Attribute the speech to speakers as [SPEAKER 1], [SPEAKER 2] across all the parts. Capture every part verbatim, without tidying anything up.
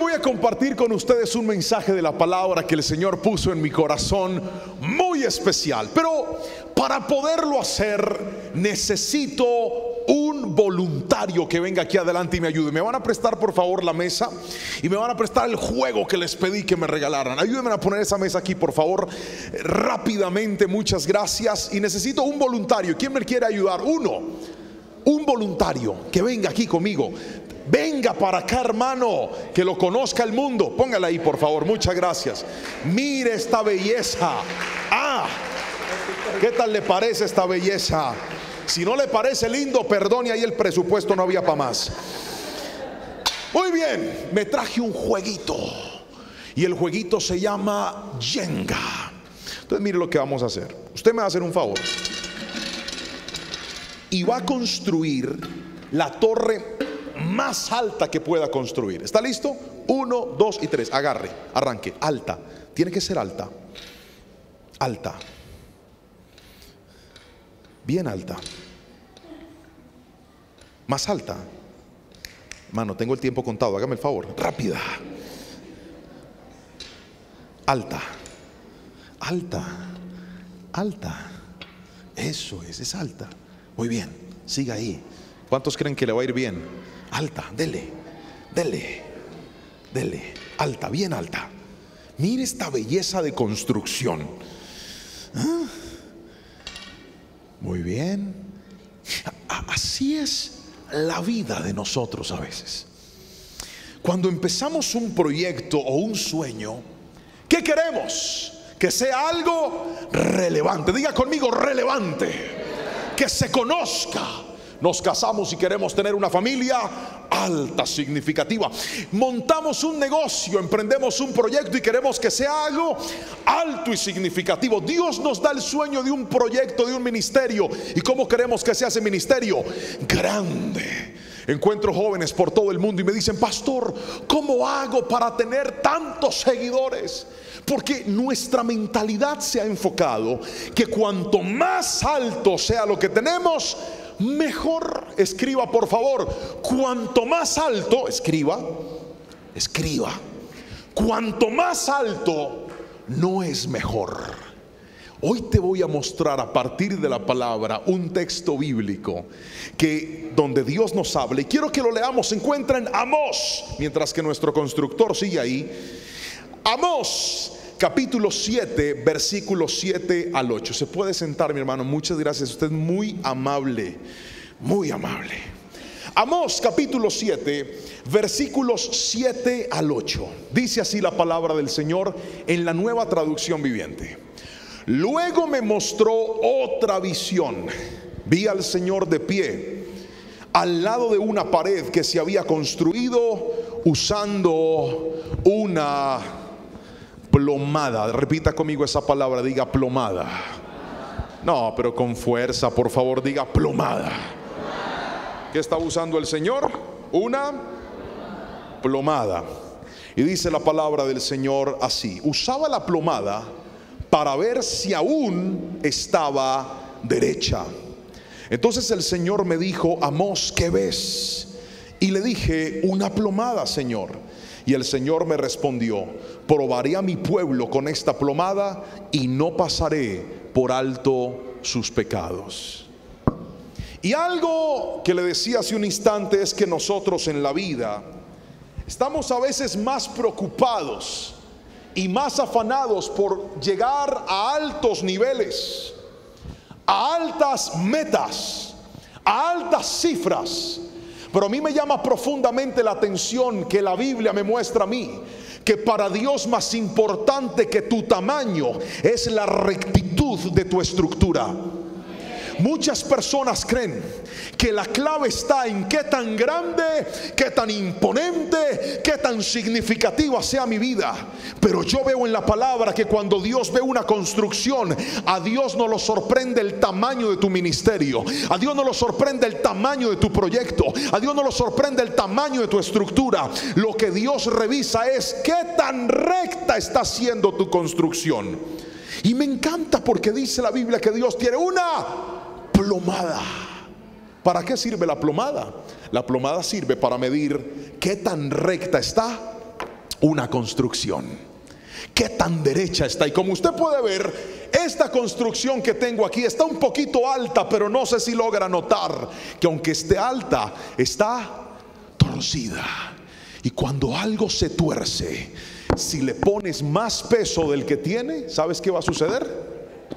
[SPEAKER 1] voy a compartir con ustedes un mensaje de la palabra que el Señor puso en mi corazón muy especial. Pero para poderlo hacer necesito un voluntario que venga aquí adelante y me ayude. Me van a prestar por favor la mesa y me van a prestar el juego que les pedí que me regalaran. Ayúdenme a poner esa mesa aquí por favor rápidamente, muchas gracias. Y necesito un voluntario. ¿Quién me quiere ayudar? Uno, un voluntario que venga aquí conmigo. Venga para acá, hermano, que lo conozca el mundo. Póngala ahí por favor, muchas gracias. Mire esta belleza. Ah, ¿qué tal le parece esta belleza? Si no le parece lindo, perdone, ahí el presupuesto no había para más. Muy bien, me traje un jueguito y el jueguito se llama Jenga. Entonces mire lo que vamos a hacer. Usted me va a hacer un favor y va a construir la torre más alta que pueda construir. ¿Está listo? Uno, dos y tres. Agarre, arranque. Alta, tiene que ser alta. Alta, bien alta. Más alta. Mano, tengo el tiempo contado, hágame el favor. Rápida. Alta. Alta. Alta. Eso es, es alta. Muy bien, siga ahí. ¿Cuántos creen que le va a ir bien? Alta, dele, dele, dele. Alta, bien alta. Mire esta belleza de construcción. ¿Ah? Muy bien. Así es la vida de nosotros a veces. Cuando empezamos un proyecto o un sueño, ¿qué queremos? Que sea algo relevante. Diga conmigo, relevante. Que se conozca. Nos casamos y queremos tener una familia alta, significativa. Montamos un negocio, emprendemos un proyecto y queremos que sea algo alto y significativo. Dios nos da el sueño de un proyecto, de un ministerio. ¿Y cómo queremos que sea ese ministerio? Grande. Encuentro jóvenes por todo el mundo y me dicen: pastor, ¿cómo hago para tener tantos seguidores? Porque nuestra mentalidad se ha enfocado que cuanto más alto sea lo que tenemos, mejor. Escriba por favor, cuanto más alto, escriba, escriba, cuanto más alto no es mejor. Hoy te voy a mostrar a partir de la palabra un texto bíblico que donde Dios nos habla, y quiero que lo leamos. Se encuentra en Amós, mientras que nuestro constructor sigue ahí. Amós capítulo siete, versículos siete al ocho. Se puede sentar, mi hermano, muchas gracias. Usted es muy amable, muy amable. Amós capítulo siete, versículos siete al ocho. Dice así la palabra del Señor en la Nueva Traducción Viviente. Luego me mostró otra visión. Vi al Señor de pie al lado de una pared que se había construido usando una plomada. Repita conmigo esa palabra, diga plomada. No, pero con fuerza, por favor, diga plomada. ¿Qué está usando el Señor? Una plomada. Y dice la palabra del Señor así: usaba la plomada para ver si aún estaba derecha. Entonces el Señor me dijo: Amós, ¿qué ves? Y le dije: una plomada, Señor. Y el Señor me respondió: probaré a mi pueblo con esta plomada y no pasaré por alto sus pecados. Y algo que le decía hace un instante es que nosotros en la vida estamos a veces más preocupados y más afanados por llegar a altos niveles, a altas metas, a altas cifras. Pero a mí me llama profundamente la atención que la Biblia me muestra a mí que para Dios más importante que tu tamaño es la rectitud de tu estructura. Muchas personas creen que la clave está en qué tan grande, qué tan imponente, qué tan significativa sea mi vida. Pero yo veo en la palabra que cuando Dios ve una construcción, a Dios no lo sorprende el tamaño de tu ministerio, a Dios no lo sorprende el tamaño de tu proyecto, a Dios no lo sorprende el tamaño de tu estructura. Lo que Dios revisa es qué tan recta está siendo tu construcción. Y me encanta porque dice la Biblia que Dios tiene una plomada. ¿Para qué sirve la plomada? La plomada sirve para medir qué tan recta está una construcción. ¿Qué tan derecha está? Y como usted puede ver, esta construcción que tengo aquí está un poquito alta, pero no sé si logra notar que aunque esté alta, está torcida. Y cuando algo se tuerce, si le pones más peso del que tiene, ¿sabes qué va a suceder?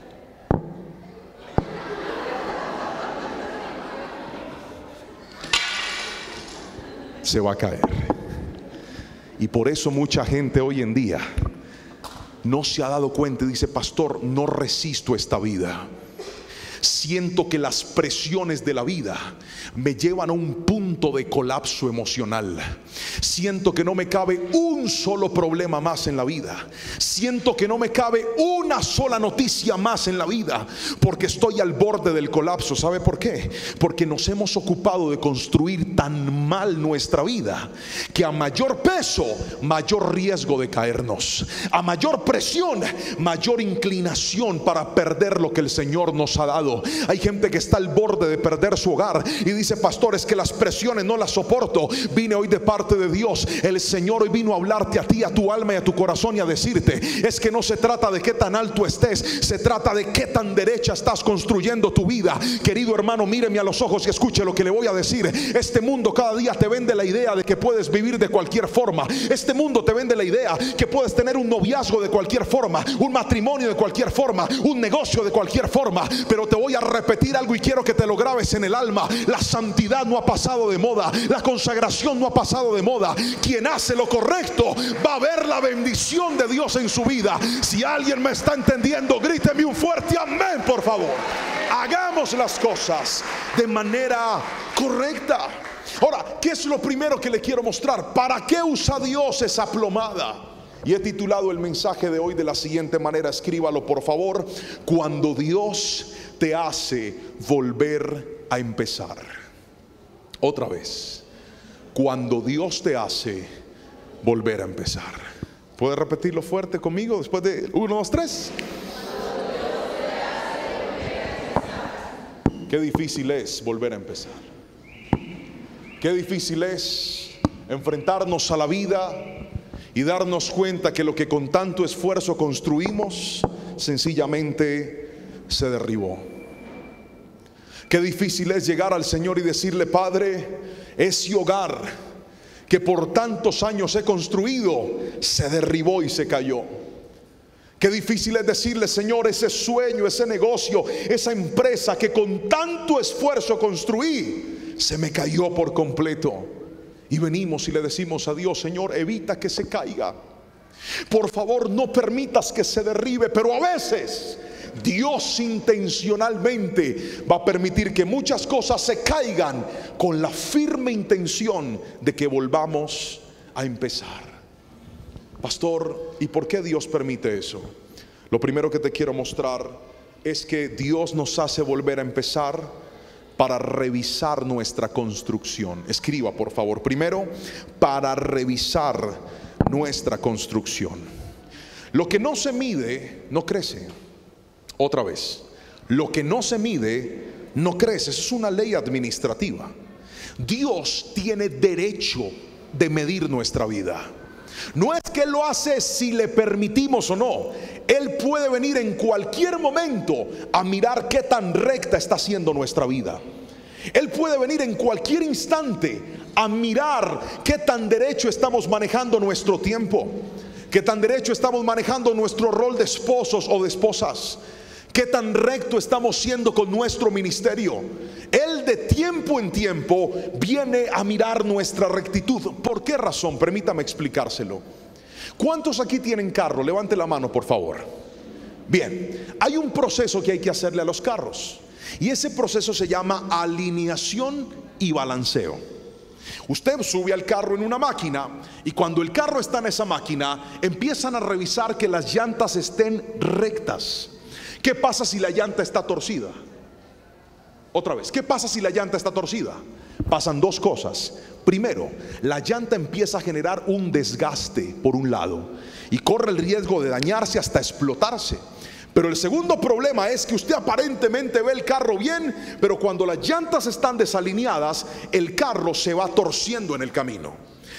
[SPEAKER 1] Se va a caer. Y por eso mucha gente hoy en día no se ha dado cuenta y dice: pastor, no resisto esta vida. Siento que las presiones de la vida me llevan a un punto de colapso emocional. Siento que no me cabe un solo problema más en la vida. Siento que no me cabe una sola noticia más en la vida, porque estoy al borde del colapso. ¿Sabe por qué? Porque nos hemos ocupado de construir tan mal nuestra vida, que a mayor peso, mayor riesgo de caernos. A mayor presión, mayor inclinación para perder lo que el Señor nos ha dado. Hay gente que está al borde de perder su hogar y dice: pastor, es que las presiones no las soporto. Vine hoy de parte de Dios. El Señor hoy vino a hablarte a ti, a tu alma y a tu corazón, y a decirte: es que no se trata de qué tan alto estés, se trata de qué tan derecha estás construyendo tu vida. Querido hermano, míreme a los ojos y escuche lo que le voy a decir. Este mundo cada día te vende la idea de que puedes vivir de cualquier forma. Este mundo te vende la idea que puedes tener un noviazgo de cualquier forma, un matrimonio de cualquier forma, un negocio de cualquier forma. Pero te voy a repetir algo y quiero que te lo grabes en el alma: la santidad no ha pasado de moda, la consagración no ha pasado de moda. Quien hace lo correcto va a ver la bendición de Dios en su vida. Si alguien me está entendiendo, gríteme un fuerte amén, por favor. Hagamos las cosas de manera correcta. Ahora, ¿qué es lo primero que le quiero mostrar? ¿Para qué usa Dios esa plomada? Y he titulado el mensaje de hoy de la siguiente manera, escríbalo por favor: cuando Dios te hace volver a empezar. Otra vez: cuando Dios te hace volver a empezar. ¿Puede repetirlo fuerte conmigo después de uno, dos, tres? Qué difícil es volver a empezar. Qué difícil es enfrentarnos a la vida y darnos cuenta que lo que con tanto esfuerzo construimos sencillamente se derribó. Qué difícil es llegar al Señor y decirle: Padre, ese hogar que por tantos años he construido se derribó y se cayó. Qué difícil es decirle: Señor, ese sueño, ese negocio, esa empresa que con tanto esfuerzo construí, se me cayó por completo. Y venimos y le decimos a Dios: Señor, evita que se caiga. Por favor, no permitas que se derribe. Pero a veces Dios intencionalmente va a permitir que muchas cosas se caigan con la firme intención de que volvamos a empezar. Pastor, ¿y por qué Dios permite eso? Lo primero que te quiero mostrar es que Dios nos hace volver a empezar para revisar nuestra construcción. Escriba por favor: primero, para revisar nuestra construcción. Lo que no se mide no crece. Otra vez, lo que no se mide no crece. Eso es una ley administrativa. Dios tiene derecho de medir nuestra vida. No es que Él lo hace si le permitimos o no. Él puede venir en cualquier momento a mirar qué tan recta está siendo nuestra vida. Él puede venir en cualquier instante a mirar qué tan derecho estamos manejando nuestro tiempo, qué tan derecho estamos manejando nuestro rol de esposos o de esposas, qué tan recto estamos siendo con nuestro ministerio. Él de tiempo en tiempo viene a mirar nuestra rectitud. ¿Por qué razón? Permítame explicárselo. ¿Cuántos aquí tienen carro? Levante la mano por favor. Bien, hay un proceso que hay que hacerle a los carros, y ese proceso se llama alineación y balanceo. Usted sube al carro en una máquina, y cuando el carro está en esa máquina, empiezan a revisar que las llantas estén rectas. ¿Qué pasa si la llanta está torcida? Otra vez, ¿qué pasa si la llanta está torcida? Pasan dos cosas. Primero, la llanta empieza a generar un desgaste por un lado y corre el riesgo de dañarse hasta explotarse. Pero el segundo problema es que usted aparentemente ve el carro bien, pero cuando las llantas están desalineadas, el carro se va torciendo en el camino.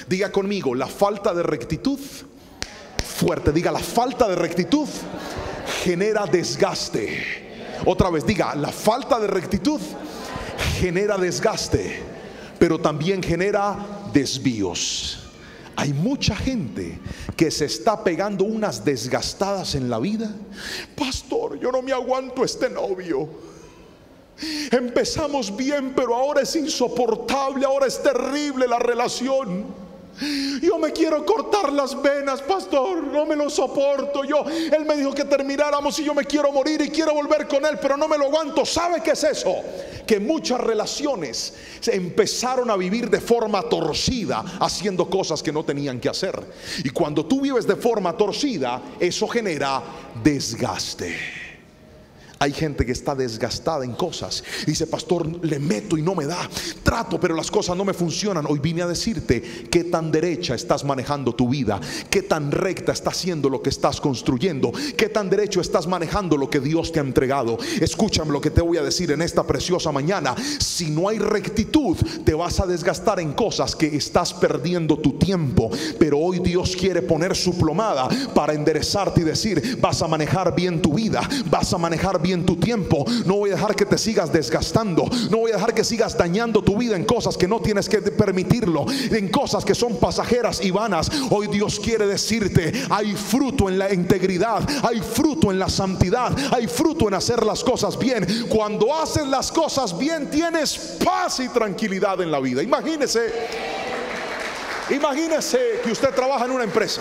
[SPEAKER 1] Diga conmigo, la falta de rectitud, fuerte, diga, la falta de rectitud genera desgaste. Otra vez, diga, la falta de rectitud genera desgaste, pero también genera desvíos. Hay mucha gente que se está pegando unas desgastadas en la vida. Pastor, yo no me aguanto este novio. Empezamos bien, pero ahora es insoportable, ahora es terrible la relación. Yo me quiero cortar las venas, pastor, no me lo soporto. Yo, él me dijo que termináramos y yo me quiero morir y quiero volver con él, pero no me lo aguanto. ¿Sabe qué es eso? Que muchas relaciones se empezaron a vivir de forma torcida, haciendo cosas que no tenían que hacer. Y cuando tú vives de forma torcida, eso genera desgaste. Hay gente que está desgastada en cosas. Dice, pastor, le meto y no me da. Trato, pero las cosas no me funcionan. Hoy vine a decirte qué tan derecha estás manejando tu vida, qué tan recta estás haciendo lo que estás construyendo, qué tan derecho estás manejando lo que Dios te ha entregado. Escúchame lo que te voy a decir en esta preciosa mañana. Si no hay rectitud, te vas a desgastar en cosas que estás perdiendo tu tiempo. Pero hoy Dios quiere poner su plomada para enderezarte y decir, vas a manejar bien tu vida, vas a manejar bien en tu tiempo. No voy a dejar que te sigas desgastando, no voy a dejar que sigas dañando tu vida en cosas que no tienes que permitirlo, en cosas que son pasajeras y vanas. Hoy Dios quiere decirte, hay fruto en la integridad, hay fruto en la santidad, hay fruto en hacer las cosas bien. Cuando haces las cosas bien, tienes paz y tranquilidad en la vida. Imagínese, imagínese que usted trabaja en una empresa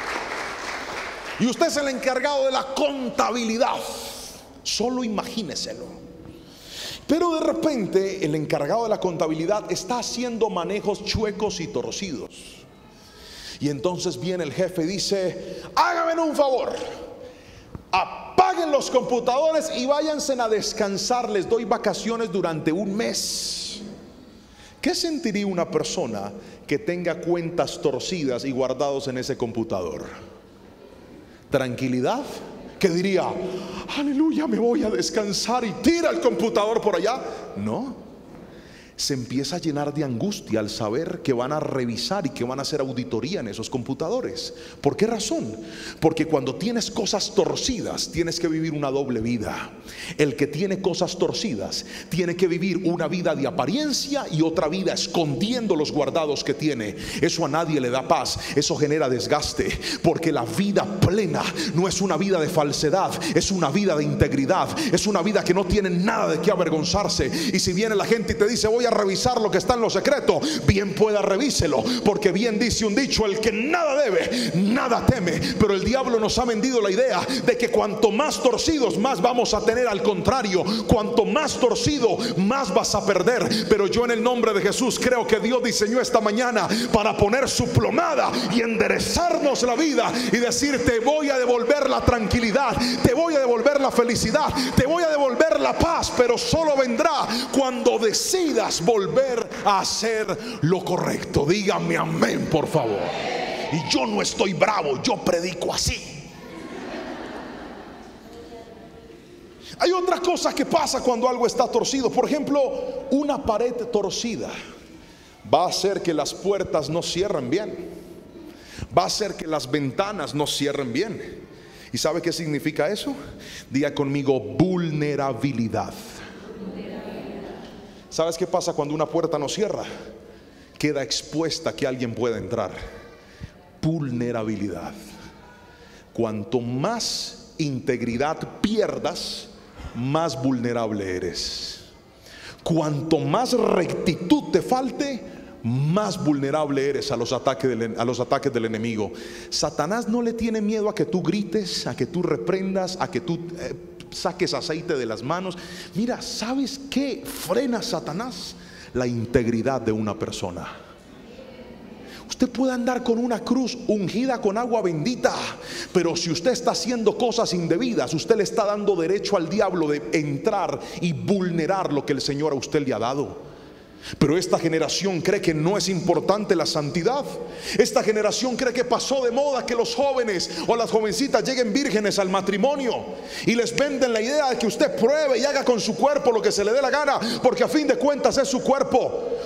[SPEAKER 1] y usted es el encargado de la contabilidad. Solo imagíneselo. Pero de repente el encargado de la contabilidad está haciendo manejos chuecos y torcidos. Y entonces viene el jefe y dice, háganme un favor, apaguen los computadores y váyanse a descansar, les doy vacaciones durante un mes. ¿Qué sentiría una persona que tenga cuentas torcidas y guardados en ese computador? ¿Tranquilidad? Que diría, aleluya, me voy a descansar, y tira el computador por allá. No, se empieza a llenar de angustia al saber que van a revisar y que van a hacer auditoría en esos computadores. ¿Por qué razón? Porque cuando tienes cosas torcidas, tienes que vivir una doble vida. El que tiene cosas torcidas tiene que vivir una vida de apariencia y otra vida escondiendo los guardados que tiene. Eso a nadie le da paz, eso genera desgaste. Porque la vida plena no es una vida de falsedad, es una vida de integridad, es una vida que no tiene nada de qué avergonzarse. Y si viene la gente y te dice, voy a revisar lo que está en lo secreto, bien pueda, revíselo, porque bien dice un dicho, el que nada debe, nada teme. Pero el diablo nos ha vendido la idea de que cuanto más torcidos, más vamos a tener. Al contrario, cuanto más torcido, más vas a perder. Pero yo en el nombre de Jesús creo que Dios diseñó esta mañana para poner su plomada y enderezarnos la vida y decir, te voy a devolver la tranquilidad, te voy a devolver la felicidad, te voy a devolver la paz, pero solo vendrá cuando decidas volver a hacer lo correcto. Dígame amén, por favor. Y yo no estoy bravo, yo predico así. Hay otra cosa que pasa cuando algo está torcido. Por ejemplo, una pared torcida va a hacer que las puertas no cierren bien, va a hacer que las ventanas no cierren bien. ¿Y sabe qué significa eso? Diga conmigo, vulnerabilidad. ¿Sabes qué pasa cuando una puerta no cierra? Queda expuesta a que alguien pueda entrar. Vulnerabilidad. Cuanto más integridad pierdas, más vulnerable eres. Cuanto más rectitud te falte, más vulnerable eres a los ataques del, a los ataques del enemigo. Satanás no le tiene miedo a que tú grites, a que tú reprendas, a que tú eh, saques aceite de las manos. Mira, ¿sabes qué frena a Satanás? La integridad de una persona. Usted puede andar con una cruz ungida con agua bendita, pero si usted está haciendo cosas indebidas, usted le está dando derecho al diablo de entrar y vulnerar lo que el Señor a usted le ha dado. Pero esta generación cree que no es importante la santidad. Esta generación cree que pasó de moda que los jóvenes o las jovencitas lleguen vírgenes al matrimonio, y les venden la idea de que usted pruebe y haga con su cuerpo lo que se le dé la gana, porque a fin de cuentas es su cuerpo.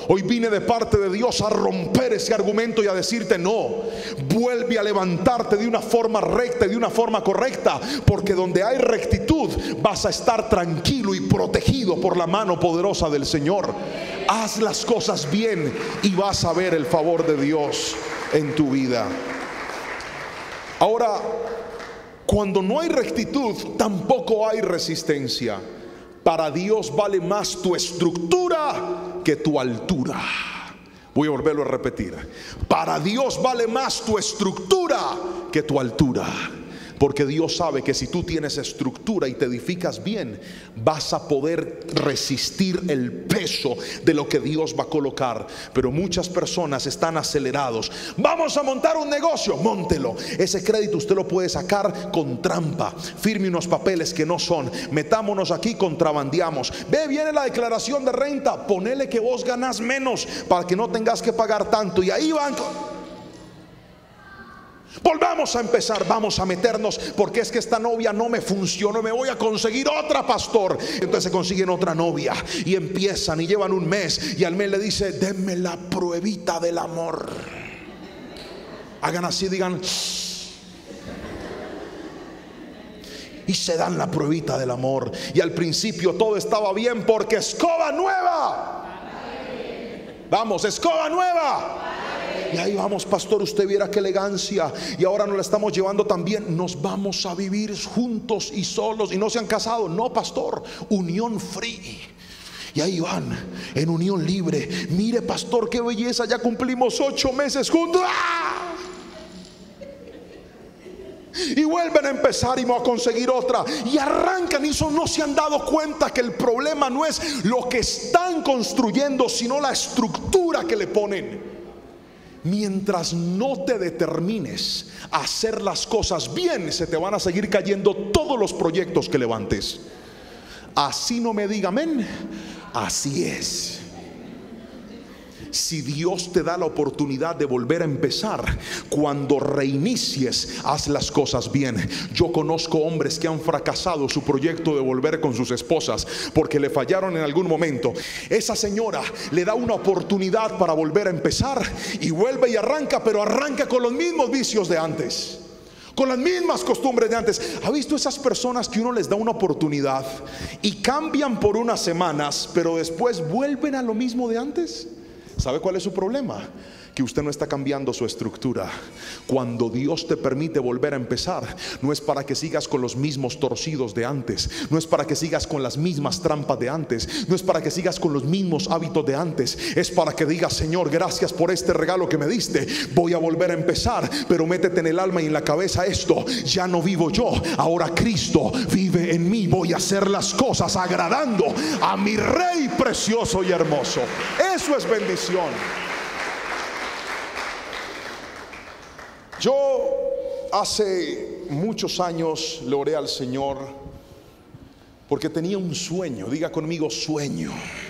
[SPEAKER 1] Hoy vine de parte de Dios a romper ese argumento y a decirte: no, vuelve a levantarte de una forma recta y de una forma correcta, porque donde hay rectitud vas a estar tranquilo y protegido por la mano poderosa del Señor. Haz las cosas bien y vas a ver el favor de Dios en tu vida. Ahora, cuando no hay rectitud, tampoco hay resistencia. Para Dios vale más tu estructura que tu altura. Voy a volverlo a repetir. Para Dios vale más tu estructura que tu altura. Porque Dios sabe que si tú tienes estructura y te edificas bien, vas a poder resistir el peso de lo que Dios va a colocar. Pero muchas personas están acelerados. Vamos a montar un negocio, móntelo. Ese crédito usted lo puede sacar con trampa. Firme unos papeles que no son. Metámonos aquí, contrabandeamos. Ve, viene la declaración de renta. Ponele que vos ganas menos para que no tengas que pagar tanto. Y ahí van. Volvamos a empezar, vamos a meternos, porque es que esta novia no me funcionó, me voy a conseguir otra, pastor. Entonces se consiguen otra novia y empiezan y llevan un mes, y al mes le dice: denme la pruebita del amor. Hagan así, digan, y se dan la pruebita del amor. Y al principio todo estaba bien, porque escoba nueva. Vamos, escoba nueva. Y ahí vamos, pastor, usted viera qué elegancia. Y ahora nos la estamos llevando también. Nos vamos a vivir juntos y solos. Y no se han casado. No, pastor, unión free. Y ahí van, en unión libre. Mire, pastor, qué belleza, ya cumplimos ocho meses juntos. ¡Ah! Y vuelven a empezar y vamos a conseguir otra. Y arrancan, y eso no se han dado cuenta que el problema no es lo que están construyendo, sino la estructura que le ponen. Mientras no te determines a hacer las cosas bien, se te van a seguir cayendo todos los proyectos que levantes. Así no me diga amén. Así es. Si Dios te da la oportunidad de volver a empezar, cuando reinicies, haz las cosas bien. Yo conozco hombres que han fracasado su proyecto de volver con sus esposas porque le fallaron en algún momento. Esa señora le da una oportunidad para volver a empezar y vuelve y arranca, pero arranca con los mismos vicios de antes, con las mismas costumbres de antes. ¿Ha visto esas personas que uno les da una oportunidad y cambian por unas semanas, pero después vuelven a lo mismo de antes? ¿Sabe cuál es su problema? Que usted no está cambiando su estructura. Cuando Dios te permite volver a empezar, no es para que sigas con los mismos torcidos de antes, no es para que sigas con las mismas trampas de antes, no es para que sigas con los mismos hábitos de antes. Es para que digas: Señor, gracias por este regalo que me diste, voy a volver a empezar. Pero métete en el alma y en la cabeza esto: ya no vivo yo, ahora Cristo vive en mí. Voy a hacer las cosas agradando a mi Rey precioso y hermoso. Eso es bendición. Yo hace muchos años le oré al Señor porque tenía un sueño. Diga conmigo: sueño.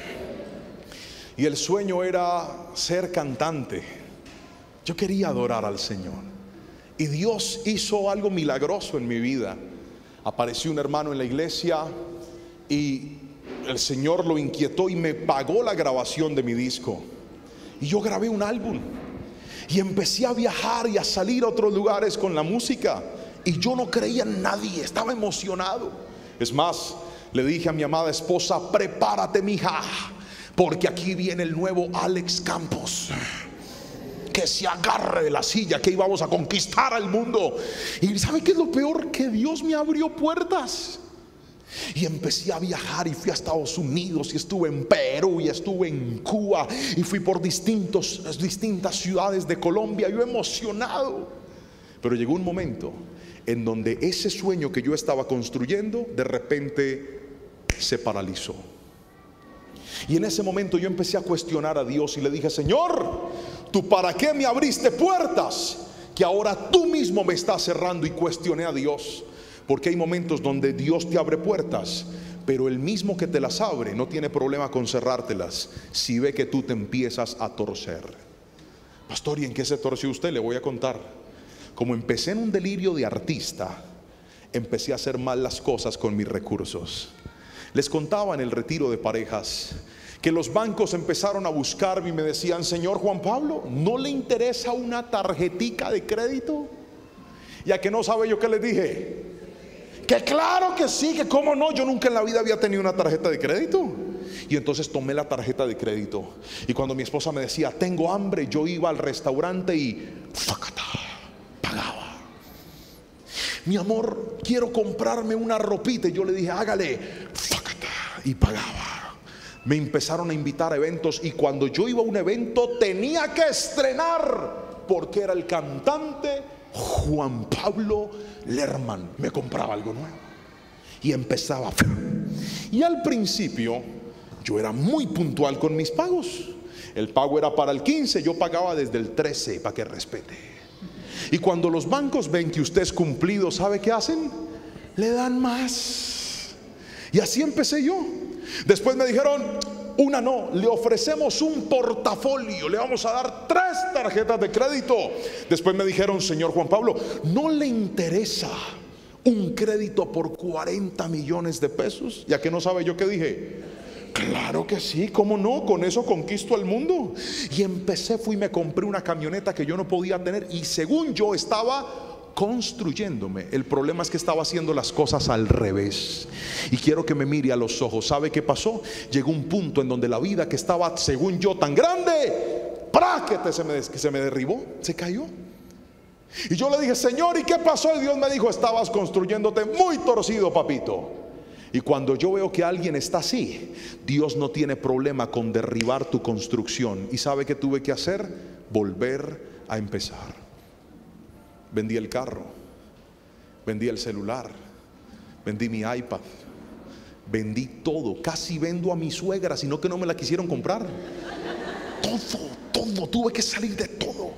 [SPEAKER 1] Y el sueño era ser cantante. Yo quería adorar al Señor. Y Dios hizo algo milagroso en mi vida. Apareció un hermano en la iglesia y el Señor lo inquietó y me pagó la grabación de mi disco. Y yo grabé un álbum. Y empecé a viajar y a salir a otros lugares con la música. Y yo no creía en nadie, estaba emocionado. Es más, le dije a mi amada esposa: prepárate, mija, porque aquí viene el nuevo Alex Campos. Que se agarre de la silla, que íbamos a conquistar al mundo. Y ¿sabe qué es lo peor? Que Dios me abrió puertas. Y empecé a viajar y fui a Estados Unidos y estuve en Perú y estuve en Cuba y fui por distintos, distintas ciudades de Colombia. Yo emocionado. Pero llegó un momento en donde ese sueño que yo estaba construyendo de repente se paralizó. Y en ese momento yo empecé a cuestionar a Dios y le dije: Señor, ¿tú para qué me abriste puertas que ahora tú mismo me estás cerrando? Y cuestioné a Dios. Porque hay momentos donde Dios te abre puertas, pero el mismo que te las abre no tiene problema con cerrártelas si ve que tú te empiezas a torcer. Pastor, ¿y en qué se torció usted? Le voy a contar. Como empecé en un delirio de artista, empecé a hacer mal las cosas con mis recursos. Les contaba en el retiro de parejas que los bancos empezaron a buscarme y me decían: señor Juan Pablo, ¿no le interesa una tarjetica de crédito? Y a que no sabe yo qué les dije, que claro que sí, que cómo no, yo nunca en la vida había tenido una tarjeta de crédito. Y entonces tomé la tarjeta de crédito, y cuando mi esposa me decía tengo hambre, yo iba al restaurante y ¡facata! Pagaba. Mi amor, quiero comprarme una ropita, y yo le dije hágale, ¡facata! Y pagaba. Me empezaron a invitar a eventos, y cuando yo iba a un evento tenía que estrenar, porque era el cantante Juan Pablo Lerman. Me compraba algo nuevo y empezaba. Y al principio yo era muy puntual con mis pagos. El pago era para el quince, yo pagaba desde el trece, para que respete. Y cuando los bancos ven que usted es cumplido, ¿sabe qué hacen? Le dan más. Y así empecé yo. Después me dijeron: una no, le ofrecemos un portafolio, le vamos a dar tres tarjetas de crédito. Después me dijeron: señor Juan Pablo, ¿no le interesa un crédito por cuarenta millones de pesos? ¿Ya que no sabe yo qué dije? Claro que sí, ¿cómo no? Con eso conquisto el mundo. Y empecé, fui y me compré una camioneta que yo no podía tener, y según yo estaba construyéndome. El problema es que estaba haciendo las cosas al revés. Y quiero que me mire a los ojos. ¿Sabe qué pasó? Llegó un punto en donde la vida que estaba, según yo, tan grande, ¡práquete! Se me, se me derribó, se cayó. Y yo le dije: Señor, ¿y qué pasó? Y Dios me dijo: estabas construyéndote muy torcido, papito. Y cuando yo veo que alguien está así, Dios no tiene problema con derribar tu construcción. ¿Y sabe qué tuve que hacer? Volver a empezar. Vendí el carro, vendí el celular, vendí mi iPad, vendí todo. Casi vendo a mi suegra, sino que no me la quisieron comprar. Todo, todo, tuve que salir de todo.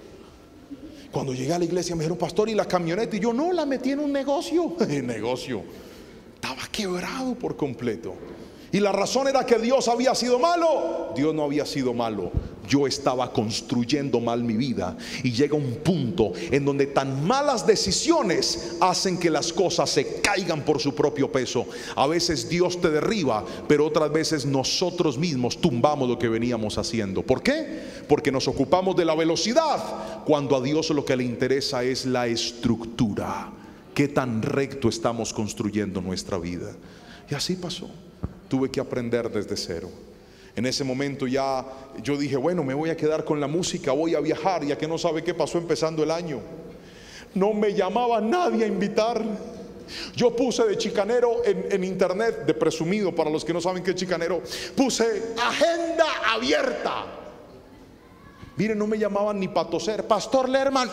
[SPEAKER 1] Cuando llegué a la iglesia me dijeron: pastor, ¿y la camioneta? Y yo: no, la metí en un negocio. El negocio estaba quebrado por completo. Y la razón era que Dios había sido malo. Dios no había sido malo. Yo estaba construyendo mal mi vida. Y llega un punto en donde tan malas decisiones hacen que las cosas se caigan por su propio peso. A veces Dios te derriba, pero otras veces nosotros mismos tumbamos lo que veníamos haciendo. ¿Por qué? Porque nos ocupamos de la velocidad, cuando a Dios lo que le interesa es la estructura. Qué tan recto estamos construyendo nuestra vida. Y así pasó. Tuve que aprender desde cero. En ese momento ya yo dije: bueno, me voy a quedar con la música, voy a viajar. Ya que no sabe qué pasó empezando el año. No me llamaba nadie a invitar. Yo puse de chicanero en, en internet, de presumido, para los que no saben qué es chicanero, puse agenda abierta. Miren, no me llamaban ni para toser. Pastor Lerman,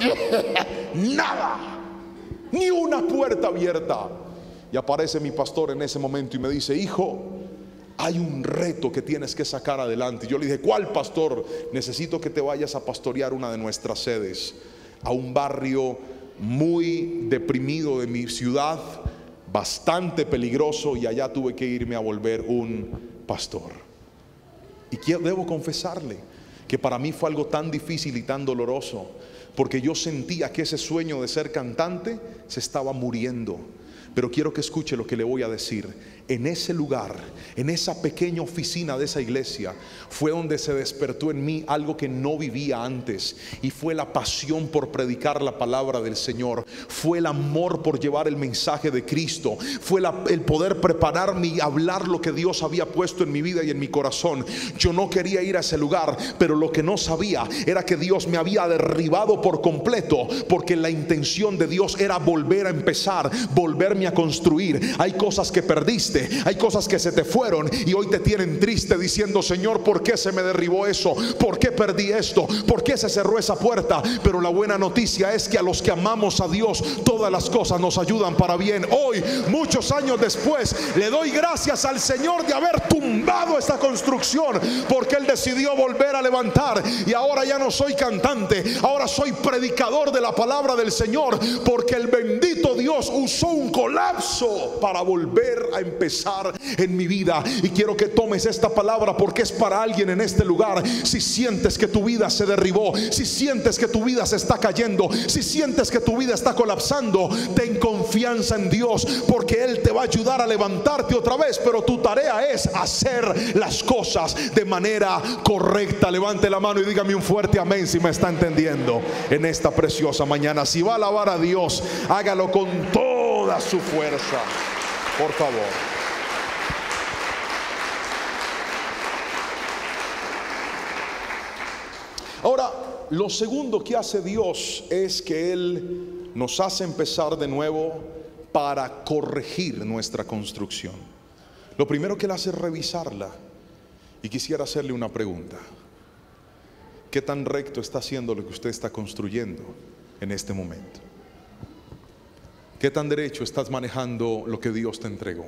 [SPEAKER 1] nada, ni una puerta abierta. Y aparece mi pastor en ese momento y me dice: hijo, hay un reto que tienes que sacar adelante. Yo le dije: ¿cuál, pastor? Necesito que te vayas a pastorear una de nuestras sedes, a un barrio muy deprimido de mi ciudad, bastante peligroso, y allá tuve que irme a volver un pastor. Y quiero, debo confesarle que para mí fue algo tan difícil y tan doloroso, porque yo sentía que ese sueño de ser cantante se estaba muriendo. Pero quiero que escuche lo que le voy a decir. En ese lugar, en esa pequeña oficina de esa iglesia, fue donde se despertó en mí algo que no vivía antes, y fue la pasión por predicar la palabra del Señor. Fue el amor por llevar el mensaje de Cristo. Fue la, el poder prepararme y hablar lo que Dios había puesto en mi vida y en mi corazón. Yo no quería ir a ese lugar, pero lo que no sabía era que Dios me había derribado por completo, porque la intención de Dios era volver a empezar, volverme a construir. Hay cosas que perdiste, hay cosas que se te fueron y hoy te tienen triste, diciendo: Señor, ¿por qué se me derribó eso? ¿Por qué perdí esto? ¿Por qué se cerró esa puerta? Pero la buena noticia es que a los que amamos a Dios, todas las cosas nos ayudan para bien. Hoy, muchos años después, le doy gracias al Señor de haber tumbado esta construcción, porque Él decidió volver a levantar. Y ahora ya no soy cantante, ahora soy predicador de la palabra del Señor, porque el bendito Dios usó un colapso para volver a empezar empezar en mi vida. Y quiero que tomes esta palabra porque es para alguien en este lugar. Si sientes que tu vida se derribó, si sientes que tu vida se está cayendo, si sientes que tu vida está colapsando, ten confianza en Dios, porque Él te va a ayudar a levantarte otra vez. Pero tu tarea es hacer las cosas de manera correcta. Levante la mano y dígame un fuerte amén si me está entendiendo en esta preciosa mañana. Si va a alabar a Dios, hágalo con toda su fuerza, por favor. Ahora, lo segundo que hace Dios es que Él nos hace empezar de nuevo para corregir nuestra construcción. Lo primero que Él hace es revisarla. Y quisiera hacerle una pregunta: ¿qué tan recto está haciendo lo que usted está construyendo en este momento? ¿Qué tan derecho estás manejando lo que Dios te entregó?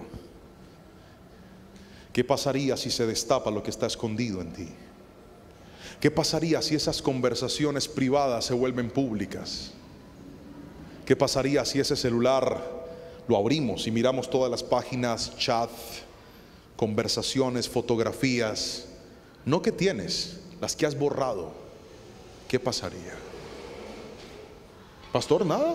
[SPEAKER 1] ¿Qué pasaría si se destapa lo que está escondido en ti? ¿Qué pasaría si esas conversaciones privadas se vuelven públicas? ¿Qué pasaría si ese celular lo abrimos y miramos todas las páginas, chat, conversaciones, fotografías, no que tienes, las que has borrado? ¿Qué pasaría? Pastor, nada.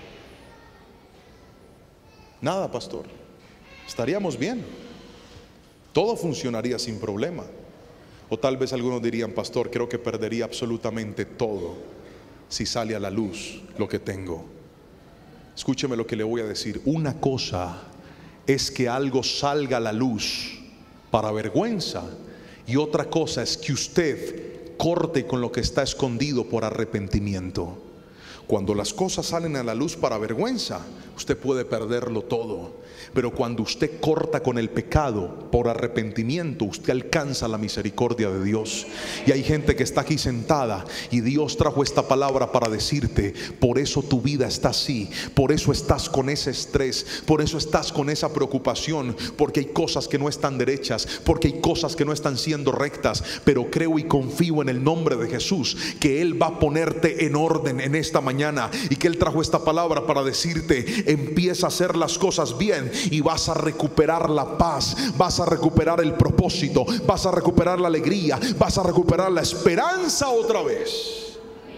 [SPEAKER 1] Nada, pastor. Estaríamos bien. Todo funcionaría sin problema. O tal vez algunos dirían: pastor, creo que perdería absolutamente todo si sale a la luz lo que tengo. Escúcheme lo que le voy a decir. Una cosa es que algo salga a la luz para vergüenza, y otra cosa es que usted corte con lo que está escondido por arrepentimiento. Cuando las cosas salen a la luz para vergüenza, usted puede perderlo todo. Pero cuando usted corta con el pecado por arrepentimiento, usted alcanza la misericordia de Dios. Y hay gente que está aquí sentada y Dios trajo esta palabra para decirte: por eso tu vida está así, por eso estás con ese estrés, por eso estás con esa preocupación, porque hay cosas que no están derechas, porque hay cosas que no están siendo rectas. Pero creo y confío en el nombre de Jesús que Él va a ponerte en orden en esta mañana, y que Él trajo esta palabra para decirte: empieza a hacer las cosas bien y vas a recuperar la paz, vas a recuperar el propósito, vas a recuperar la alegría, vas a recuperar la esperanza otra vez.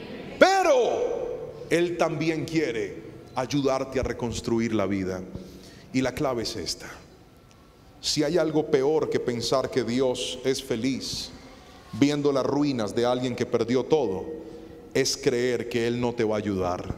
[SPEAKER 1] Pero Él también quiere ayudarte a reconstruir la vida. Y la clave es esta: si hay algo peor que pensar que Dios es feliz viendo las ruinas de alguien que perdió todo, es creer que Él no te va a ayudar.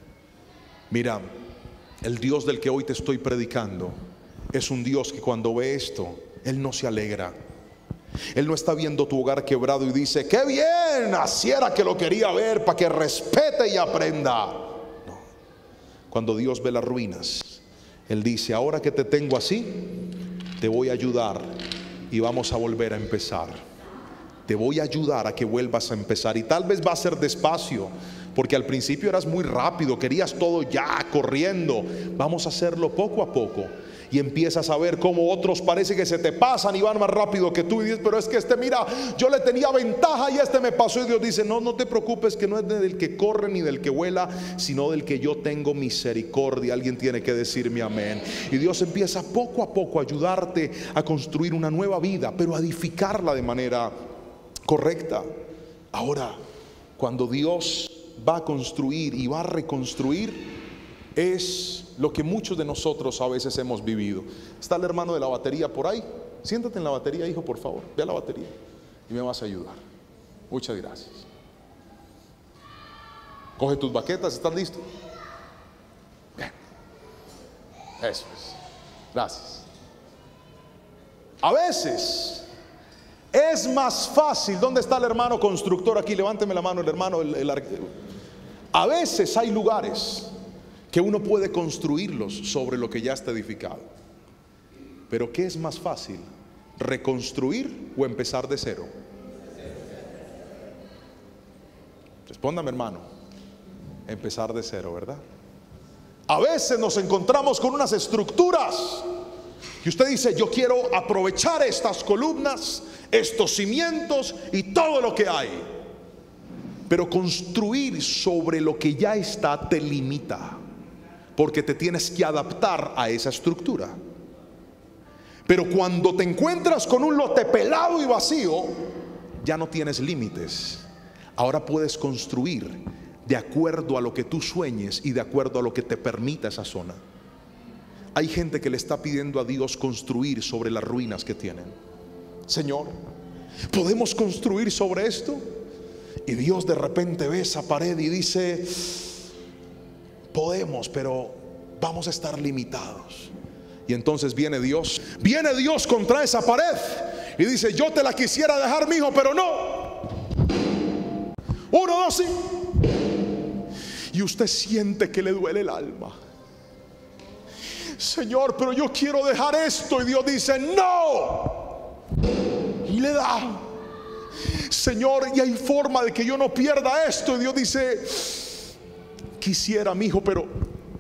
[SPEAKER 1] Mira, el Dios del que hoy te estoy predicando es un Dios que cuando ve esto, Él no se alegra. Él no está viendo tu hogar quebrado y dice: qué bien, así era que lo quería ver, para que respete y aprenda. No. Cuando Dios ve las ruinas, Él dice: ahora que te tengo así, te voy a ayudar y vamos a volver a empezar. Te voy a ayudar a que vuelvas a empezar. Y tal vez va a ser despacio, porque al principio eras muy rápido, querías todo ya, corriendo. Vamos a hacerlo poco a poco. Y empiezas a ver cómo otros parece que se te pasan y van más rápido que tú. Y dices: pero es que este, mira, yo le tenía ventaja y este me pasó. Y Dios dice: no, no te preocupes, que no es del que corre ni del que vuela, sino del que yo tengo misericordia. Alguien tiene que decirme amén. Y Dios empieza poco a poco a ayudarte a construir una nueva vida, pero a edificarla de manera correcta. Ahora, cuando Dios va a construir y va a reconstruir, es lo que muchos de nosotros a veces hemos vivido. Está el hermano de la batería por ahí. Siéntate en la batería, hijo, por favor. Ve a la batería y me vas a ayudar. Muchas gracias. Coge tus baquetas, ¿estás listo? Bien. Eso es. Gracias. A veces es más fácil. ¿Dónde está el hermano constructor aquí? Levánteme la mano el hermano el, el, A veces hay lugares que uno puede construirlos sobre lo que ya está edificado. Pero ¿qué es más fácil? ¿Reconstruir o empezar de cero? Respóndame, hermano. Empezar de cero, ¿verdad? A veces nos encontramos con unas estructuras y usted dice: yo quiero aprovechar estas columnas, estos cimientos y todo lo que hay. Pero construir sobre lo que ya está te limita, porque te tienes que adaptar a esa estructura. Pero cuando te encuentras con un lote pelado y vacío, ya no tienes límites. Ahora puedes construir de acuerdo a lo que tú sueñes y de acuerdo a lo que te permita esa zona. Hay gente que le está pidiendo a Dios construir sobre las ruinas que tienen. Señor, ¿podemos construir sobre esto? Y Dios de repente ve esa pared y dice: podemos, pero vamos a estar limitados. Y entonces viene Dios, viene Dios contra esa pared y dice: yo te la quisiera dejar, mi hijo, pero no. Uno, dos, sí. Y usted siente que le duele el alma. Señor, pero yo quiero dejar esto. Y Dios dice: no. Y le da. Señor, y hay forma de que yo no pierda esto. Y Dios dice: quisiera, mi hijo, pero...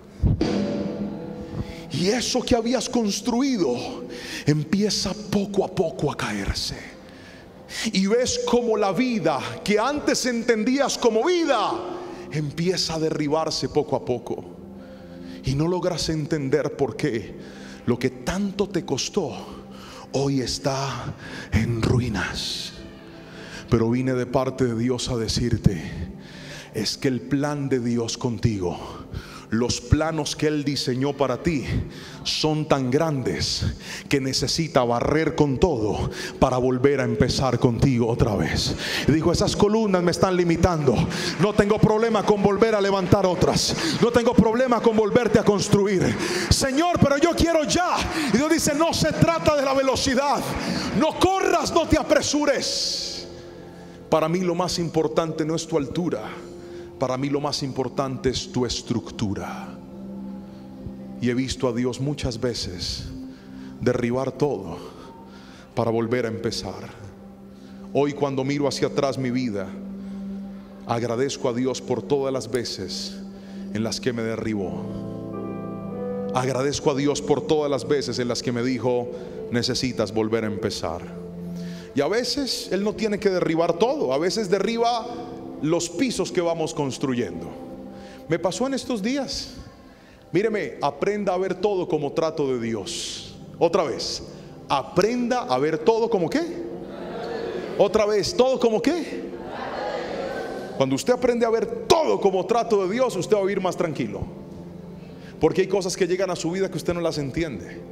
[SPEAKER 1] Y eso que habías construido empieza poco a poco a caerse. Y ves como la vida que antes entendías como vida empieza a derribarse poco a poco. Y no logras entender por qué lo que tanto te costó hoy está en ruinas. Pero vine de parte de Dios a decirte: es que el plan de Dios contigo, los planos que Él diseñó para ti, son tan grandes que necesita barrer con todo para volver a empezar contigo otra vez. Y dijo: esas columnas me están limitando. No tengo problema con volver a levantar otras. No tengo problema con volverte a construir. Señor, pero yo quiero ya. Y Dios dice: no se trata de la velocidad. No corras, no te apresures. Para mí lo más importante no es tu altura. Para mí lo más importante es tu estructura. Y he visto a Dios muchas veces derribar todo para volver a empezar. Hoy, cuando miro hacia atrás mi vida, agradezco a Dios por todas las veces en las que me derribó. Agradezco a Dios por todas las veces en las que me dijo: necesitas volver a empezar. Y a veces Él no tiene que derribar todo. A veces derriba los pisos que vamos construyendo. Me pasó en estos días. Míreme, aprenda a ver todo como trato de Dios. Otra vez, aprenda a ver todo como ¿qué? Otra vez, todo como ¿qué? Cuando usted aprende a ver todo como trato de Dios, usted va a vivir más tranquilo. Porque hay cosas que llegan a su vida que usted no las entiende.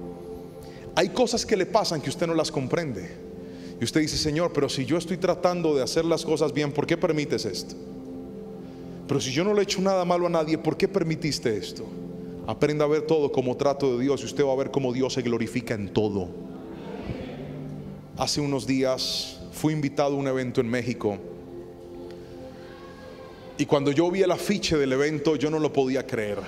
[SPEAKER 1] Hay cosas que le pasan que usted no las comprende. Y usted dice: Señor, pero si yo estoy tratando de hacer las cosas bien, ¿por qué permites esto? Pero si yo no le he hecho nada malo a nadie, ¿por qué permitiste esto? Aprenda a ver todo como trato de Dios y usted va a ver cómo Dios se glorifica en todo. Hace unos días fui invitado a un evento en México. Y cuando yo vi el afiche del evento, yo no lo podía creer.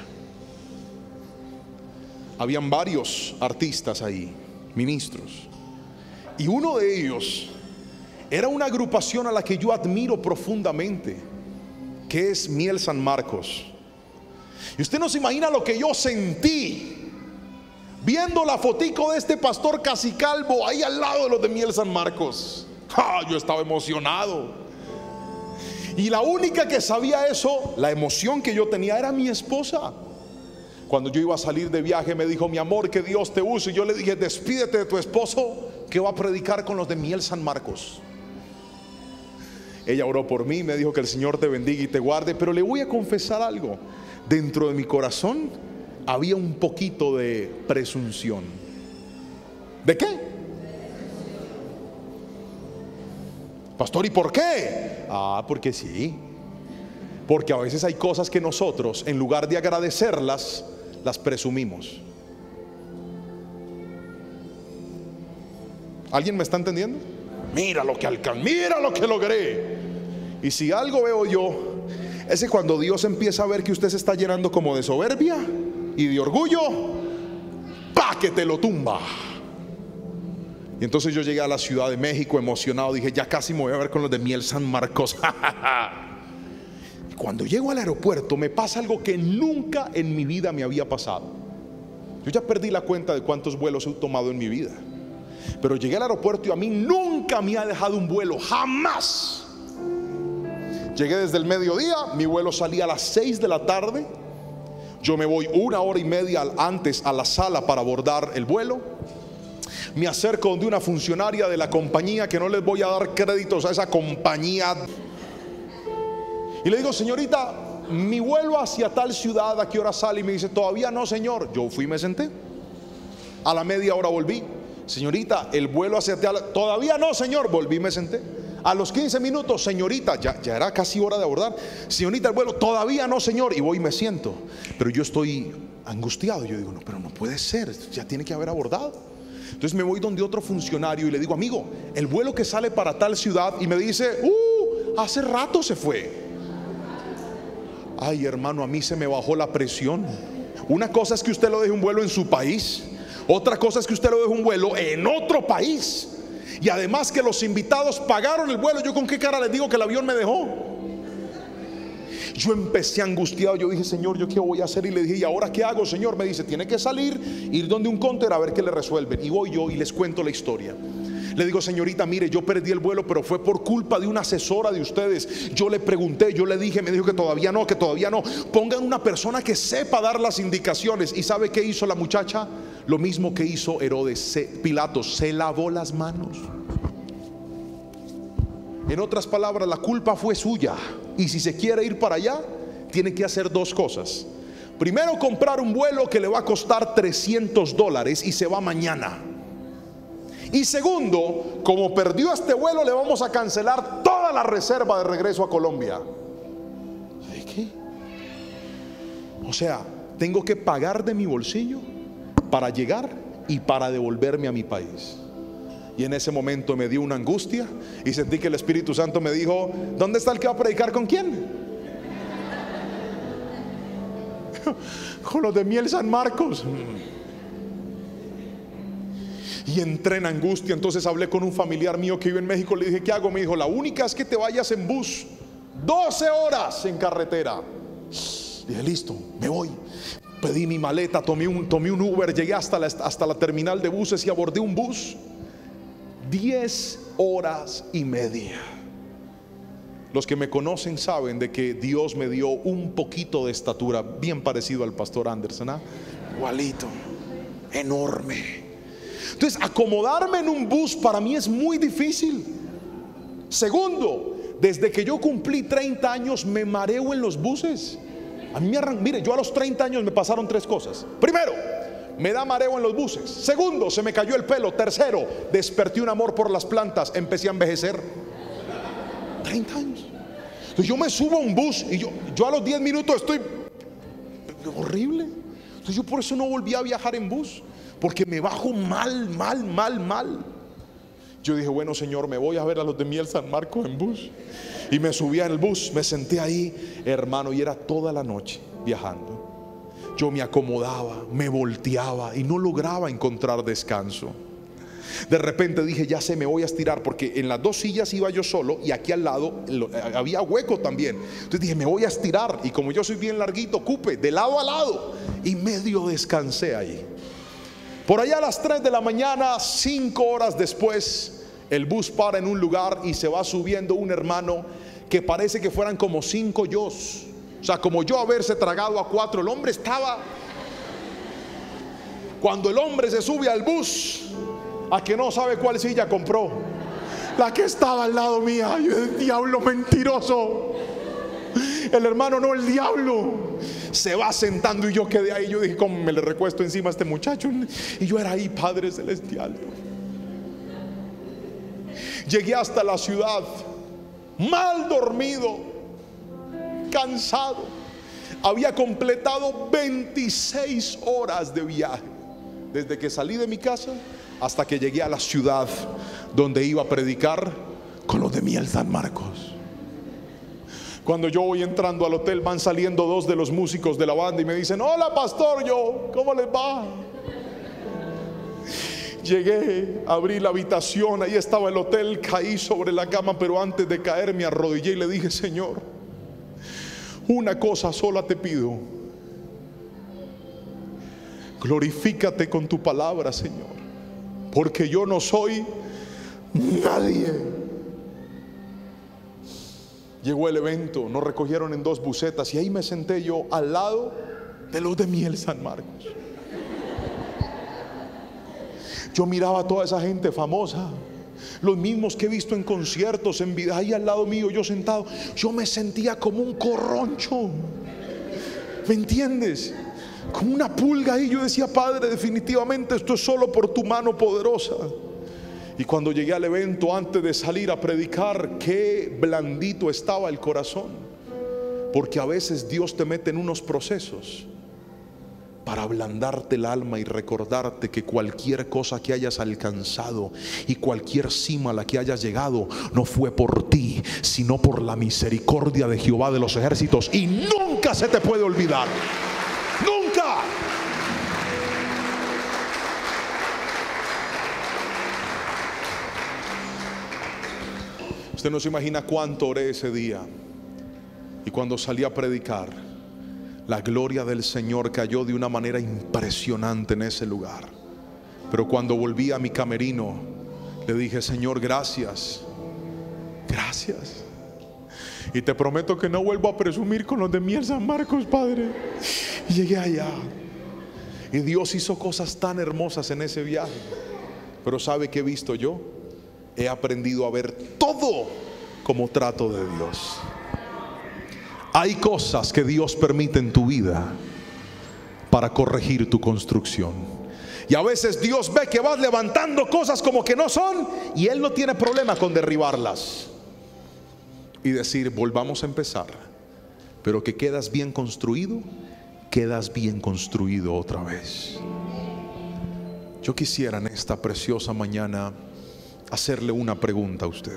[SPEAKER 1] Habían varios artistas ahí, ministros. Y uno de ellos era una agrupación a la que yo admiro profundamente, que es Miel San Marcos. Y usted no se imagina lo que yo sentí viendo la fotico de este pastor casi calvo ahí al lado de los de Miel San Marcos. ¡Ah! Yo estaba emocionado. Y la única que sabía eso, la emoción que yo tenía, era mi esposa. Cuando yo iba a salir de viaje me dijo: mi amor, que Dios te use. Y yo le dije: despídete de tu esposo, que va a predicar con los de Miel San Marcos. Ella oró por mí, me dijo: que el Señor te bendiga y te guarde. Pero le voy a confesar algo. Dentro de mi corazón había un poquito de presunción. ¿De qué? Pastor, ¿y por qué? Ah, porque sí. Porque a veces hay cosas que nosotros, en lugar de agradecerlas, las presumimos. ¿Alguien me está entendiendo? Mira lo que alcancé, mira lo que logré. Y si algo veo yo, es que cuando Dios empieza a ver que usted se está llenando como de soberbia y de orgullo, ¡pa! Que te lo tumba. Y entonces yo llegué a la Ciudad de México emocionado. Dije: ya casi me voy a ver con los de Miel San Marcos. Cuando llego al aeropuerto me pasa algo que nunca en mi vida me había pasado. Yo ya perdí la cuenta de cuántos vuelos he tomado en mi vida, pero llegué al aeropuerto y a mí nunca me ha dejado un vuelo, jamás. Llegué desde el mediodía, mi vuelo salía a las seis de la tarde. Yo me voy una hora y media antes a la sala para abordar el vuelo. Me acerco donde una funcionaria de la compañía, que no les voy a dar créditos a esa compañía, y le digo: señorita, mi vuelo hacia tal ciudad, ¿a qué hora sale? Y me dice: todavía no, señor. Yo fui y me senté. A la media hora volví: señorita, el vuelo hacia tal, todavía no, señor. Volví y me senté. A los quince minutos: señorita, ya, ya era casi hora de abordar. Señorita, el vuelo, todavía no, señor. Y voy y me siento. Pero yo estoy angustiado. Yo digo: no, pero no puede ser, ya tiene que haber abordado. Entonces me voy donde otro funcionario y le digo: amigo, el vuelo que sale para tal ciudad. Y me dice: uh, hace rato se fue. Ay, hermano, a mí se me bajó la presión. Una cosa es que usted lo deje un vuelo en su país, otra cosa es que usted lo deje un vuelo en otro país, y además que los invitados pagaron el vuelo. Yo con qué cara les digo que el avión me dejó. Yo empecé angustiado. Yo dije: Señor, ¿yo qué voy a hacer? Y le dije: ¿y ahora qué hago, Señor? Me dice: tiene que salir, ir donde un counter a ver qué le resuelven. Y voy yo y les cuento la historia. Le digo: señorita, mire, yo perdí el vuelo, pero fue por culpa de una asesora de ustedes. Yo le pregunté, yo le dije, me dijo que todavía no, que todavía no. Pongan una persona que sepa dar las indicaciones. ¿Y sabe qué hizo la muchacha? Lo mismo que hizo Herodes, se, Pilato, se lavó las manos. En otras palabras, la culpa fue suya. Y si se quiere ir para allá, tiene que hacer dos cosas. Primero, comprar un vuelo que le va a costar trescientos dólares y se va mañana. Y segundo, como perdió este vuelo, le vamos a cancelar toda la reserva de regreso a Colombia. ¿De qué? O sea, tengo que pagar de mi bolsillo para llegar y para devolverme a mi país. Y en ese momento me dio una angustia y sentí que el Espíritu Santo me dijo: ¿dónde está el que va a predicar? ¿Con quién? Con los de Miel San Marcos. Y entré en angustia. Entonces hablé con un familiar mío que vive en México. Le dije: ¿qué hago? Me dijo: la única es que te vayas en bus, doce horas en carretera. Dije: listo, me voy. Pedí mi maleta, tomé un, tomé un Uber, llegué hasta la, hasta la terminal de buses y abordé un bus. Diez horas y media. Los que me conocen saben de que Dios me dio un poquito de estatura, bien parecido al pastor Anderson, ¿eh? Igualito, enorme. Entonces, acomodarme en un bus para mí es muy difícil. Segundo, desde que yo cumplí treinta años me mareo en los buses. A mí me arran... Mire, yo a los treinta años me pasaron tres cosas. Primero, me da mareo en los buses. Segundo, se me cayó el pelo. Tercero, desperté un amor por las plantas. Empecé a envejecer. treinta años. Entonces yo me subo a un bus y yo, yo a los diez minutos estoy horrible. Entonces yo por eso no volví a viajar en bus, porque me bajo mal, mal, mal, mal. Yo dije: bueno, Señor, me voy a ver a los de Miel San Marcos en bus. Y me subí en el bus, me senté ahí, hermano, y era toda la noche viajando. Yo me acomodaba, me volteaba y no lograba encontrar descanso. De repente dije: ya sé, me voy a estirar, porque en las dos sillas iba yo solo y aquí al lado había hueco también. Entonces dije: me voy a estirar, y como yo soy bien larguito, cupe de lado a lado, y medio descansé ahí. Por allá a las tres de la mañana, cinco horas después, el bus para en un lugar y se va subiendo un hermano que parece que fueran como cinco yos. O sea, como yo haberse tragado a cuatro. El hombre estaba... Cuando el hombre se sube al bus, a que no sabe cuál silla compró, la que estaba al lado mía. Yo, el diablo mentiroso. El hermano, no, el diablo. Se va sentando y yo quedé ahí. Yo dije: ¿cómo me le recuesto encima a este muchacho? Y yo era ahí: Padre Celestial. Llegué hasta la ciudad, mal dormido, cansado. Había completado veintiséis horas de viaje, desde que salí de mi casa hasta que llegué a la ciudad donde iba a predicar con los de Miel San Marcos. Cuando yo voy entrando al hotel, van saliendo dos de los músicos de la banda y me dicen: hola, pastor. Yo: ¿cómo les va? Llegué, abrí la habitación, ahí estaba el hotel, caí sobre la cama, pero antes de caer me arrodillé y le dije: Señor, una cosa sola te pido. Glorifícate con tu palabra, Señor, porque yo no soy nadie. Llegó el evento, nos recogieron en dos busetas y ahí me senté yo al lado de los de Miel San Marcos. Yo miraba a toda esa gente famosa, los mismos que he visto en conciertos, en vida, ahí al lado mío, yo sentado. Yo me sentía como un corroncho, ¿me entiendes? Como una pulga ahí. Yo decía, Padre, definitivamente esto es solo por tu mano poderosa. Y cuando llegué al evento, antes de salir a predicar, qué blandito estaba el corazón. Porque a veces Dios te mete en unos procesos para ablandarte el alma y recordarte que cualquier cosa que hayas alcanzado y cualquier cima a la que hayas llegado no fue por ti, sino por la misericordia de Jehová de los ejércitos. Y nunca se te puede olvidar. Nunca. Usted no se imagina cuánto oré ese día. Y cuando salí a predicar, la gloria del Señor cayó de una manera impresionante en ese lugar. Pero cuando volví a mi camerino, le dije, Señor, gracias. Gracias. Y te prometo que no vuelvo a presumir con los de Miel San Marcos, Padre. Y llegué allá. Y Dios hizo cosas tan hermosas en ese viaje. Pero ¿sabe qué he visto yo? He aprendido a ver todo como trato de Dios. Hay cosas que Dios permite en tu vida para corregir tu construcción. Y a veces Dios ve que vas levantando cosas como que no son, y Él no tiene problema con derribarlas y decir, volvamos a empezar. Pero que quedas bien construido, quedas bien construido otra vez. Yo quisiera en esta preciosa mañana hacerle una pregunta a usted.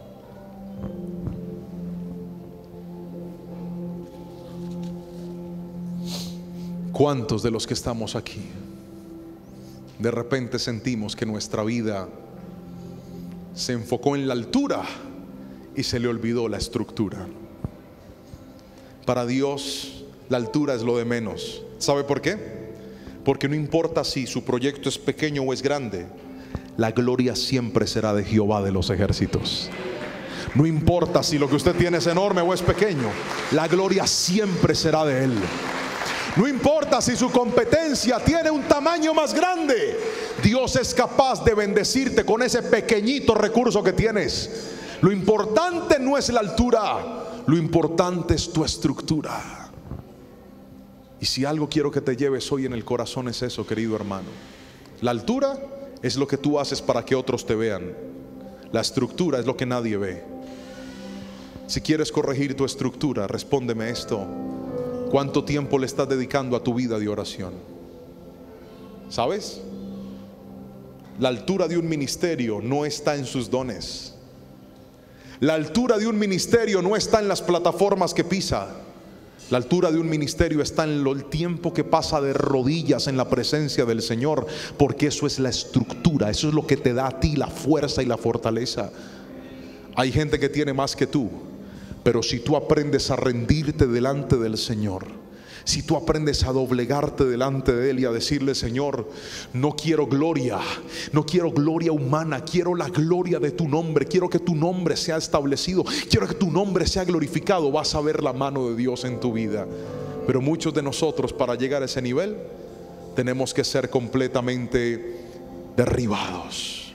[SPEAKER 1] ¿Cuántos de los que estamos aquí de repente sentimos que nuestra vida se enfocó en la altura y se le olvidó la estructura? Para Dios la altura es lo de menos. ¿Sabe por qué? Porque no importa si su proyecto es pequeño o es grande, la gloria siempre será de Jehová de los ejércitos. No importa si lo que usted tiene es enorme o es pequeño, la gloria siempre será de Él. No importa si su competencia tiene un tamaño más grande, Dios es capaz de bendecirte con ese pequeñito recurso que tienes. Lo importante no es la altura, lo importante es tu estructura. Y si algo quiero que te lleves hoy en el corazón es eso, querido hermano. La altura es lo que tú haces para que otros te vean. La estructura es lo que nadie ve. Si quieres corregir tu estructura, respóndeme esto: ¿cuánto tiempo le estás dedicando a tu vida de oración? ¿Sabes? La altura de un ministerio no está en sus dones. La altura de un ministerio no está en las plataformas que pisa. La altura de un ministerio está en el tiempo que pasa de rodillas en la presencia del Señor, porque eso es la estructura, eso es lo que te da a ti la fuerza y la fortaleza. Hay gente que tiene más que tú, pero si tú aprendes a rendirte delante del Señor, si tú aprendes a doblegarte delante de Él y a decirle, Señor, no quiero gloria, no quiero gloria humana, quiero la gloria de tu nombre, quiero que tu nombre sea establecido, quiero que tu nombre sea glorificado, vas a ver la mano de Dios en tu vida. Pero muchos de nosotros, para llegar a ese nivel, tenemos que ser completamente derribados,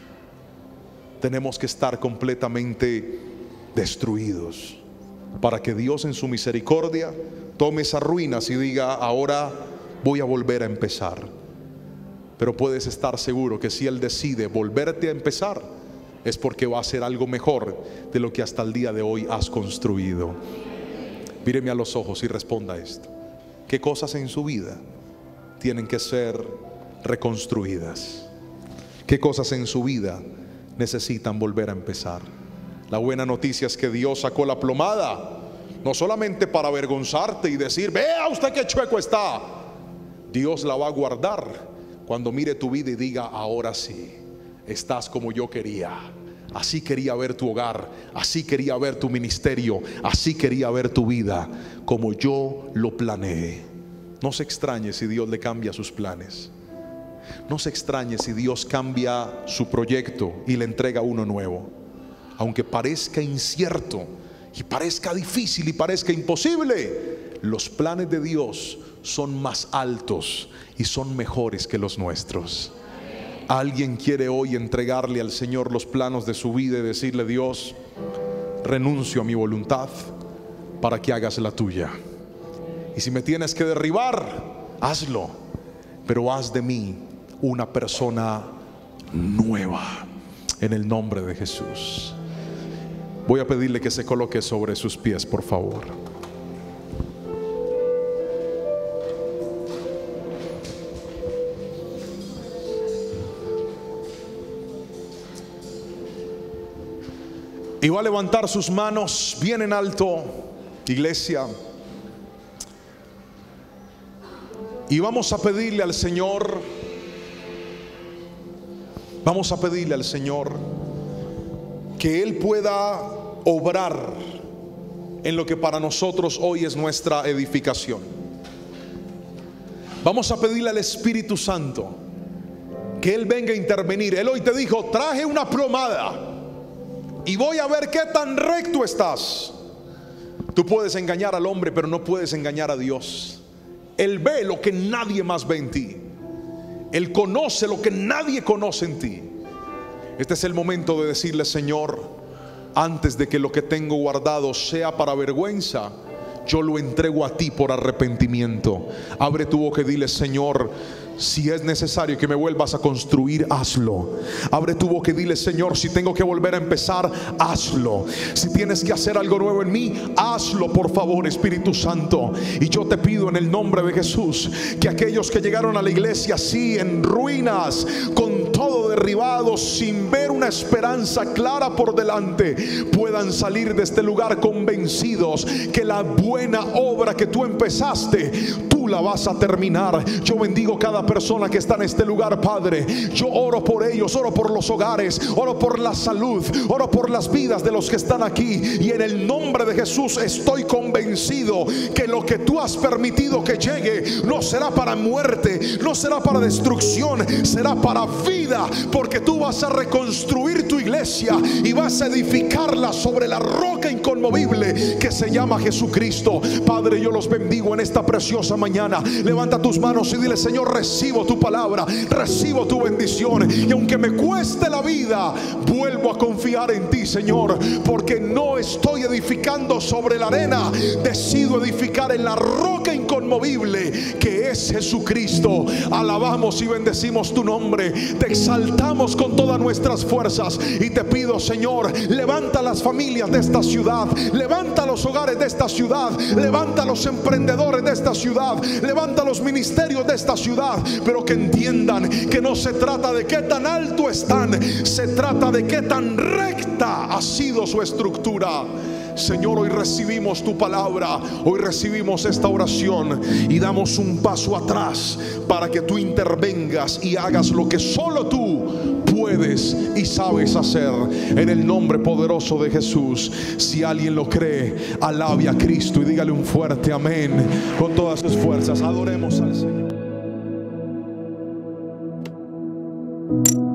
[SPEAKER 1] tenemos que estar completamente destruidos, para que Dios en su misericordia tome esas ruinas y diga, ahora voy a volver a empezar. Pero puedes estar seguro que si Él decide volverte a empezar, es porque va a hacer algo mejor de lo que hasta el día de hoy has construido. Míreme a los ojos y responda esto: ¿qué cosas en su vida tienen que ser reconstruidas? ¿Qué cosas en su vida necesitan volver a empezar? La buena noticia es que Dios sacó la plomada, no solamente para avergonzarte y decir, vea usted qué chueco está. Dios la va a guardar cuando mire tu vida y diga, ahora sí, estás como yo quería. Así quería ver tu hogar, así quería ver tu ministerio, así quería ver tu vida, como yo lo planeé. No se extrañe si Dios le cambia sus planes. No se extrañe si Dios cambia su proyecto y le entrega uno nuevo. Aunque parezca incierto y parezca difícil y parezca imposible, los planes de Dios son más altos y son mejores que los nuestros. Alguien quiere hoy entregarle al Señor los planos de su vida y decirle: Dios, renuncio a mi voluntad para que hagas la tuya. Y si me tienes que derribar, hazlo, pero haz de mí una persona nueva, en el nombre de Jesús. Voy a pedirle que se coloque sobre sus pies, por favor. Y va a levantar sus manos bien en alto, iglesia. Y vamos a pedirle al Señor, vamos a pedirle al Señor que Él pueda obrar en lo que para nosotros hoy es nuestra edificación. Vamos a pedirle al Espíritu Santo que Él venga a intervenir. Él hoy te dijo: traje una plomada y voy a ver qué tan recto estás. Tú puedes engañar al hombre, pero no puedes engañar a Dios. Él ve lo que nadie más ve en ti. Él conoce lo que nadie conoce en ti. Este es el momento de decirle: Señor, antes de que lo que tengo guardado sea para vergüenza, yo lo entrego a ti por arrepentimiento. Abre tu boca y dile: Señor, si es necesario que me vuelvas a construir, hazlo. Abre tu boca y dile: Señor, si tengo que volver a empezar, hazlo. Si tienes que hacer algo nuevo en mí, hazlo, por favor, Espíritu Santo. Y yo te pido en el nombre de Jesús que aquellos que llegaron a la iglesia así en ruinas, con todo derribado, sin ver una esperanza clara por delante, puedan salir de este lugar convencidos que la buena obra que tú empezaste, tú la vas a terminar. Yo bendigo cada persona que está en este lugar, Padre. Yo oro por ellos, oro por los hogares, oro por la salud, oro por las vidas de los que están aquí. Y en el nombre de Jesús estoy convencido que lo que tú has permitido que llegue no será para muerte, no será para destrucción, será para vida, porque tú vas a reconstruir tu iglesia y vas a edificarla sobre la roca inconmovible que se llama Jesucristo. Padre, yo los bendigo en esta preciosa mañana. Levanta tus manos y dile: Señor, recibo tu palabra, recibo tu bendición, y aunque me cueste la vida, vuelvo a confiar en ti, Señor, porque no estoy edificando sobre la arena, decido edificar en la roca inconmovible que es Jesucristo. Alabamos y bendecimos tu nombre, te exaltamos con todas nuestras fuerzas, y te pido, Señor, levanta las familias de esta ciudad, levanta los hogares de esta ciudad, levanta los emprendedores de esta ciudad, levanta los ministerios de esta ciudad, pero que entiendan que no se trata de qué tan alto están, se trata de qué tan recta ha sido su estructura. Señor, hoy recibimos tu palabra, hoy recibimos esta oración y damos un paso atrás para que tú intervengas y hagas lo que solo tú puedes y sabes hacer, en el nombre poderoso de Jesús. Si alguien lo cree, alabe a Cristo y dígale un fuerte amén con todas sus fuerzas. Adoremos al Señor.